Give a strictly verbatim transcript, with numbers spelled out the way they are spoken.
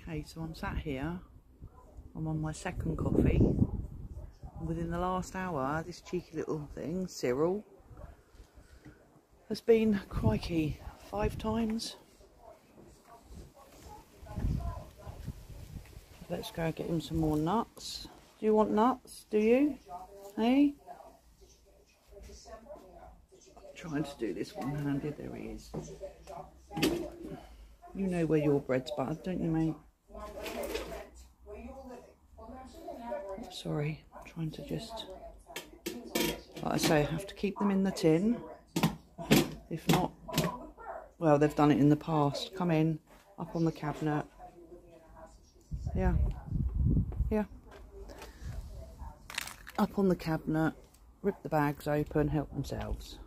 Okay, so I'm sat here. I'm on my second coffee. Within the last hour, this cheeky little thing, Cyril, has been, crikey, five times. Let's go get him some more nuts. Do you want nuts? Do you? Hey? Trying to do this one-handed. There he is. You know where your bread's buttered, don't you, mate? Sorry, I'm trying to just, like I say, I have to keep them in the tin. If not, well, they've done it in the past. Come in, up on the cabinet. Yeah, yeah. Up on the cabinet, rip the bags open, help themselves.